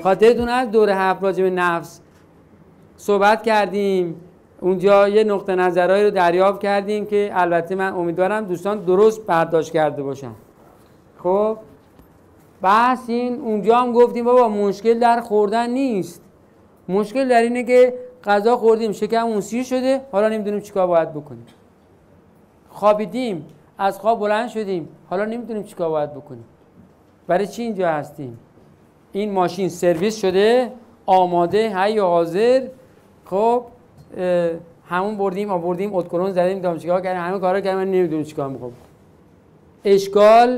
خاطرتون از دوره 7 راجع به نفس صحبت کردیم، اونجا یه نقطه نظرهایی رو دریافت کردیم که البته من امیدوارم دوستان درست برداشت کرده باشن. خب بحث این اونجا هم گفتیم بابا مشکل در خوردن نیست، مشکل در اینه که غذا خوردیم شکممون سیر شده، حالا نمیدونیم چیکار باید بکنیم. خوابیدیم، از خواب بلند شدیم، حالا نمیدونیم چیکار باید بکنیم. برای چی اینجا هستیم؟ این ماشین سرویس شده، آماده، حی و حاضر. خب همون بردیم آوردیم ادکلون زدیم دام چیکار کردیم، همه کارا کردیم، من نمیدونم چیکار میخوام. اشکال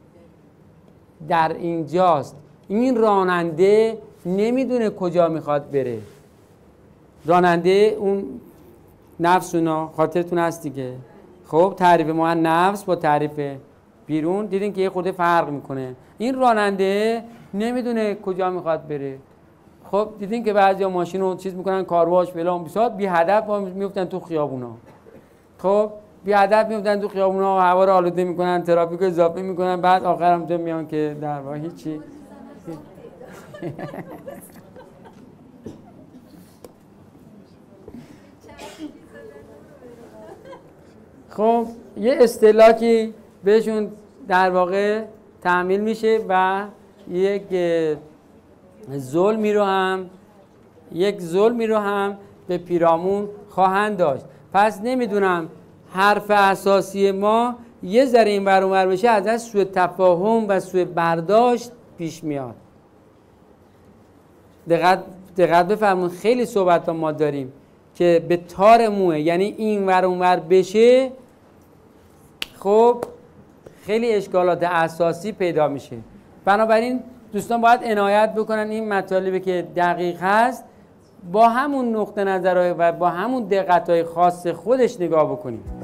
در اینجاست، این راننده نمیدونه کجا میخواد بره. راننده اون نفس اونا خاطرتون هست دیگه. خب تعریف ما نفس با تعریف بیرون دیدین که یه خورده فرق میکنه. این راننده نمیدونه کجا میخواد بره. خب دیدین که بعضیا ماشین رو چیز میکنن، کارواش فلان بساط، بی هدف میفتن تو خیابونا. خب بی هدف میفتن تو خیابونا و هوا رو آلوده میکنن، ترافیک رو اضافه میکنن، بعد آخر هم میان که در واقع هیچی. خب یه اصطلاحی بهشون در واقع تعمیل میشه و یک ظلمی رو هم به پیرامون خواهند داشت. پس نمیدونم حرف اساسی ما یه ذره این ور اون ور بشه، ازش سوء تفاهم و سوء برداشت پیش میاد. دقت بفرمون، خیلی صحبت ما داریم که به تار موه، یعنی این ور اون ور بشه، خب خیلی اشکالات اساسی پیدا میشه. بنابراین دوستان باید عنایت بکنن این مطالبی که دقیق هست با همون نقطه نظرهای و با همون دقت‌های خاص خودش نگاه بکنیم.